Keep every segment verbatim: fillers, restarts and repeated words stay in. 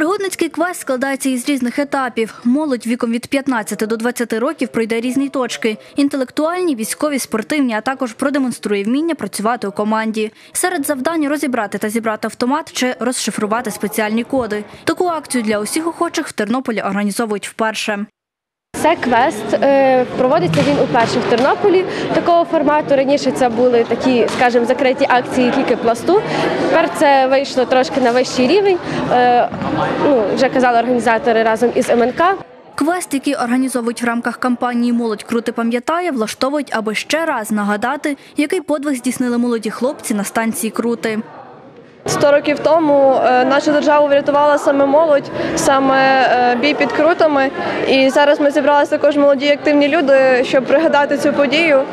Пригодницький квест складається із різних етапів. Молодь віком від п'ятнадцяти до двадцяти років пройде різні точки – інтелектуальні, військові, спортивні, а також продемонструє вміння працювати у команді. Серед завдань – розібрати та зібрати автомат чи розшифрувати спеціальні коди. Таку акцію для усіх охочих в Тернополі організовують вперше. Це квест, проводиться він уперше в Тернополі такого формату. Раніше це були такі, скажімо, закриті акції тільки пласту. Тепер це вийшло трошки на вищий рівень, ну, вже казали організатори разом із ем ен ка. Квест, який організовують в рамках кампанії «Молодь Крути пам'ятає», влаштовують, аби ще раз нагадати, який подвиг здійснили молоді хлопці на станції Крути. Сто років тому нашу державу врятувала саме молодь, саме бій під Крутами. І зараз ми зібралися також молоді активні люди, щоб пригадати цю подію,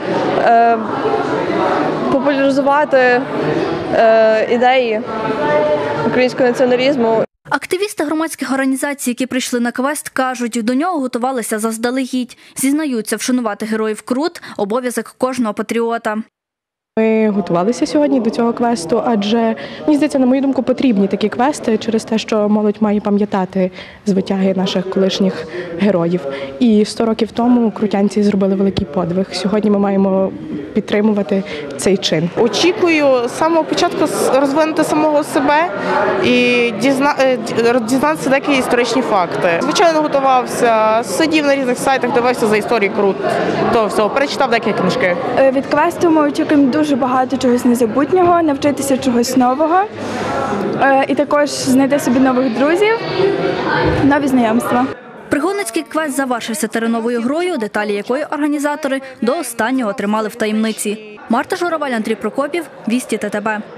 популяризувати ідеї українського націоналізму. Активісти громадських організацій, які прийшли на квест, кажуть, до нього готувалися заздалегідь. Зізнаються, вшанувати героїв Крут – обов'язок кожного патріота. Ми готувалися сьогодні до цього квесту, адже, мені здається, на мою думку, потрібні такі квести через те, що молодь має пам'ятати звитяги наших колишніх героїв. І сто років тому крутянці зробили великий подвиг. Сьогодні ми маємо підтримувати цей чин. Очікую з самого початку розвинути самого себе і дізна... дізнатися деякі історичні факти. Звичайно, готувався, сидів на різних сайтах, дивився за історію Крут, того всього, перечитав деякі книжки. Від квесту ми очікуємо дуже багато чогось незабутнього, навчитися чогось нового і також знайти собі нових друзів, нові знайомства. Пригодницький квест завершився тереновою грою, деталі якої організатори до останнього тримали в таємниці. Марта Журавель, Андрій Прокопів, Вісті Те Те Бе.